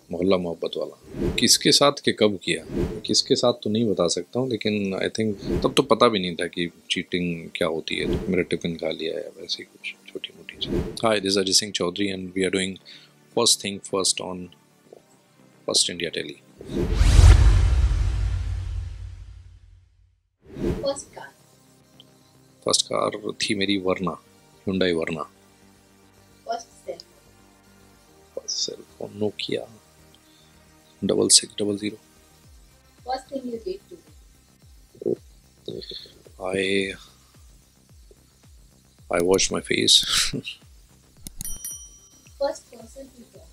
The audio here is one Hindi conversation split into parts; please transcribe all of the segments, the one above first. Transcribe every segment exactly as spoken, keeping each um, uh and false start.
मोहल्ला मोहब्बत वाला किसके साथ के कब किया, किसके साथ तो नहीं बता सकता हूँ, लेकिन आई थिंक तब तो पता भी नहीं था कि चीटिंग क्या होती है। तो मेरा टिफिन खा लिया है, वैसे ही कुछ छोटी मोटी चीज़। Hi, this Ajay Singh Chaudhary and we are doing first thing first on first India telly. First car first car थी मेरी Verna, Hyundai Verna. First cell first cell phone Nokia double six double zero. First thing you did to I I washed my face. First person to talk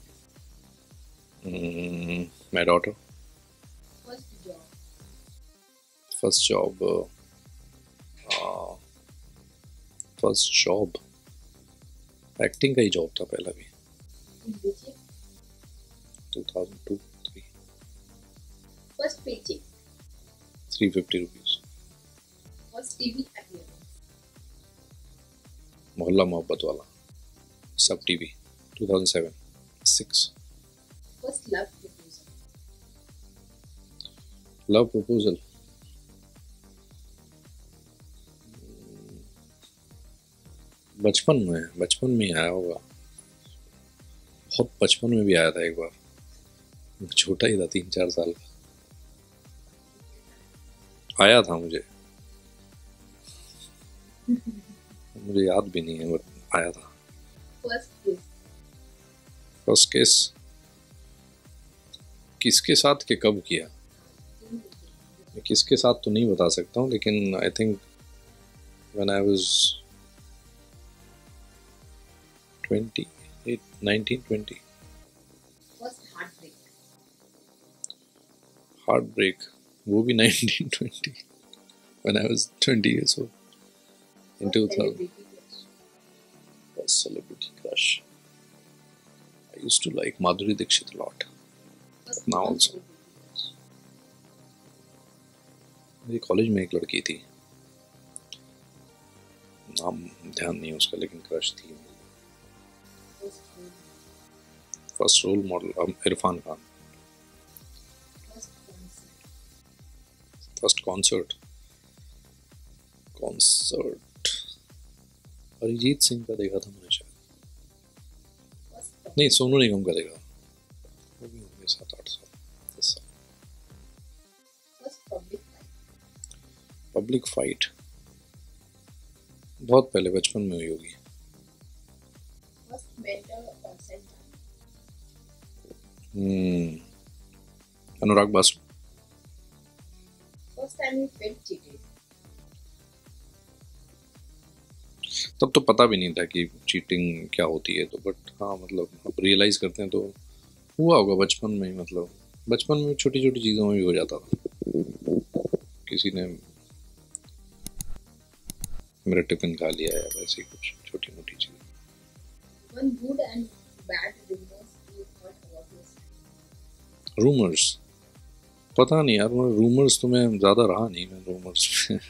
mm, my daughter. First job First job. Uh, uh, first job. Acting का ही जॉब था पहला भी। In which two thousand two three. First paycheck three fifty rupees. First TV appearance Mohalla Mohabbat वाला SAB TV two thousand seven six. First love proposal love proposal बचपन में बचपन में ही आया होगा, बहुत बचपन में भी आया था एक बार, छोटा ही था, तीन चार साल का आया था। मुझे मुझे याद भी नहीं है, बट आया था। फर्स्ट किस फर्स्ट किस किसके साथ के कब किया, मैं किसके साथ तो नहीं बता सकता हूँ, लेकिन I think when I was twenty eight nineteen twenty. First heart break heart break वो भी nineteen twenty when I was twenty years old in two thousand. First celebrity crush. I used to like Madhuri Dixit a lot. Now also. मेरे कॉलेज में एक लड़की थी, नाम ध्यान नहीं उसका, लेकिन क्रश थी। First role model Irrfan Khan. First concert concert Arijit Singh का देखा था मैंने शायद, नहीं सोनू निगम का देखा, वो भी होंगे सात आठ साल दस साल। पब्लिक फाइट बहुत पहले बचपन में हुई होगी। Hmm Anurag Basu. First time you felt cheated तब तो पता भी नहीं था कि चीटिंग क्या होती है, तो बट हाँ मतलब अब रियलाइज करते हैं तो हुआ होगा बचपन में ही। मतलब बचपन में छोटी छोटी चीज़ों में भी हो जाता था। किसी ने मेरा टिफिन खा लिया है, वैसे ही कुछ छोटी मोटी चीज़। One good and bad rumours you heard about yourself rumours पता नहीं यार, रूमर्स तो मैं ज़्यादा रहा नहीं, मैं रूमर्स में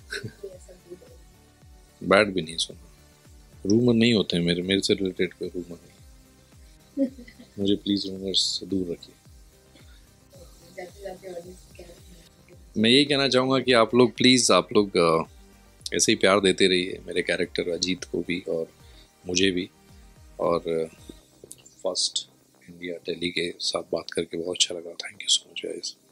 बैड भी नहीं सुना। रूमर नहीं होते हैं मेरे मेरे से रिलेटेड कोई रूमर नहीं। मुझे प्लीज़ रूमर्स से दूर रखिए। मैं यही कहना चाहूँगा कि आप लोग प्लीज़ आप लोग ऐसे ही प्यार देते रहिए मेरे कैरेक्टर अजीत को भी और मुझे भी। और फर्स्ट इंडिया टेली के साथ बात करके बहुत अच्छा लगा। Thank you so much guys.